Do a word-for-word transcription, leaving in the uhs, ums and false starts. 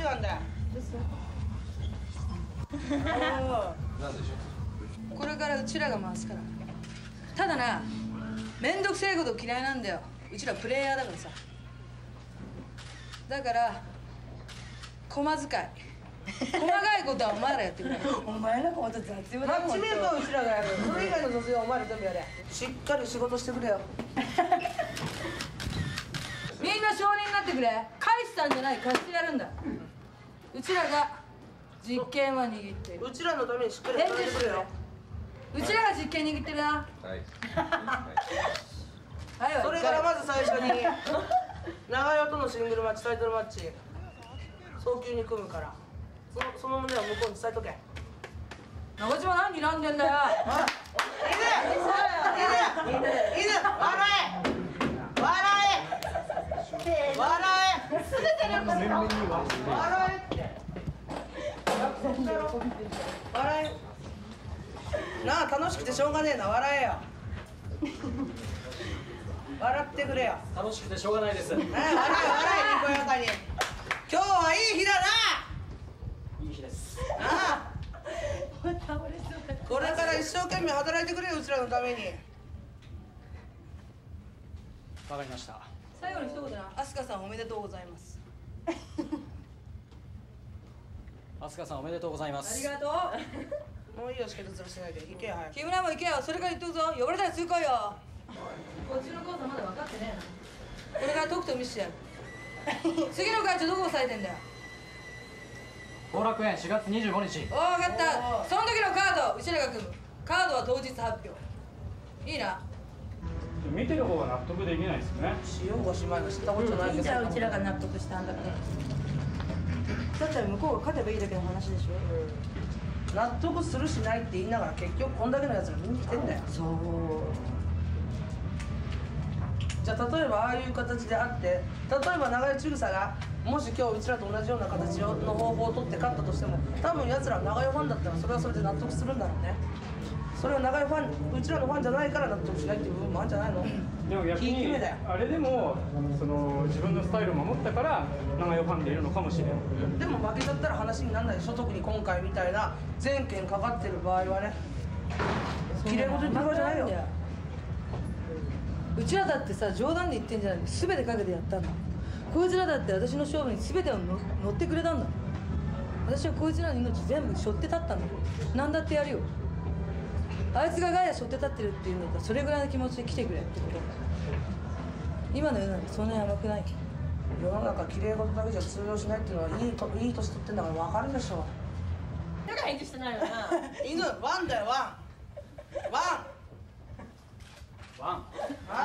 なんだよ。 なんでしょう。これからうちらが回すから。ただな、めんどくせえこと嫌いなんだよ。うちらプレイヤーだからさ。だから駒遣い、細かいことはお前らやってくれ。 お前らほんと雑用マだもん。 ッチメイクはうちらがやる。それ以外の雑用はお前ら全部やれ。しっかり仕事してくれよ。 みんな承認になってくれ。返したんじゃない、貸してやるんだ。うちらが実権は握ってる。 うちらのためにしっかり働いてくれよ。 うちらが実権握ってるな。 はい。 はい。 それからまず最初に長与とのシングルマッチ、タイトルマッチ早急に組むから、そのその旨は向こうに伝えとけ。 長島何睨んでんだよ。 犬犬犬笑え笑え笑えすべてのこと笑えって笑えなあ、楽しくてしょうがねえな、笑えよ。笑ってくれよ。 楽しくてしょうがないです。 笑え笑え、にこやかに。今日はいい日だな。 いい日です。 ああ、これから一生懸命働いてくれよ、うちらのために。 わかりました。 最後に一言な、飛鳥さんおめでとうございます。 飛鳥さんおめでとうございます。 ありがとう。もういいよ、しかずらしないで。行けよ、早く。 木村も行けよ。それから言っとくぞ。呼ばれたらすぐ来いよ。こっちのコースまだ分かってねえな。これからとくと見せてやる。次の会長どこ押さえてんだよ。 後楽園しがつにじゅうごにち。 おお、分かった。その時のカードうちらが組む。カードは当日発表。いいな。 見てる方が納得できないですよね。 しようがしまいが知ったことないけど。 じゃあうちらが納得したんだから。だったら向こうが勝てばいいだけの話でしょ。 うん、納得するしないって言いながら結局こんだけのやつら見に来てんだよ。 そう。 じゃあ例えばああいう形であって、例えば長与千草がもし今日うちらと同じような形の方法を取って勝ったとしても、多分やつら長与ファンだったらそれはそれで納得するんだろうね。それは長与ファン、うちらのファンじゃないから納得しないっていう部分もあるんじゃないの。 でも逆にあれでもその自分のスタイルを守ったから長与ファンでいるのかもしれない。 でも負けちゃったら話にならないでしょ。特に今回みたいな全権かかってる場合はね。綺麗事言ってる場合じゃないよ。 うちらだってさ、冗談で言ってんじゃないの。全てかけてやったんだ。こいつらだって私の勝負に全てをの乗ってくれたんだ。私はこいつらの命全部背負って立ったんだ。何だってやるよ。あいつがガイア背負って立ってるっていうんだったらそれぐらいの気持ちで来てくれってこと。今の世の中そんなに甘くない。 世の中綺麗事だけじゃ通用しないっていうのはいいといい年取ってんだから分かるでしょ。 だから返事してないよな。 犬ワンだよ、ワンワンワン。 は